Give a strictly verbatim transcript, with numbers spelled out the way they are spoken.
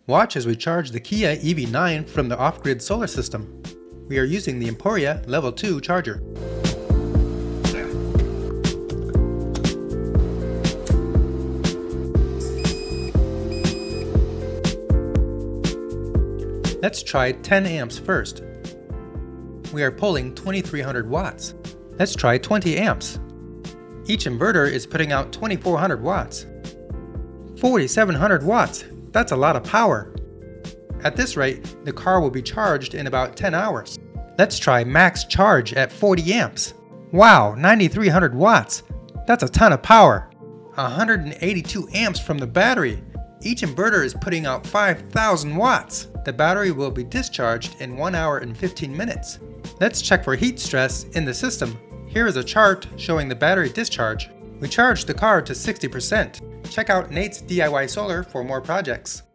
Watch as we charge the Kia E V nine from the off-grid solar system. We are using the Emporia Level two charger. Let's try ten amps first. We are pulling twenty-three hundred watts. Let's try twenty amps. Each inverter is putting out twenty-four hundred watts. forty-seven hundred watts, that's a lot of power. At this rate, the car will be charged in about ten hours. Let's try max charge at forty amps. Wow, ninety-three hundred watts, that's a ton of power. one hundred eighty-two amps from the battery. Each inverter is putting out five thousand watts. The battery will be discharged in one hour and fifteen minutes. Let's check for heat stress in the system. Here is a chart showing the battery discharge. We charged the car to sixty percent. Check out Nate's D I Y Solar for more projects.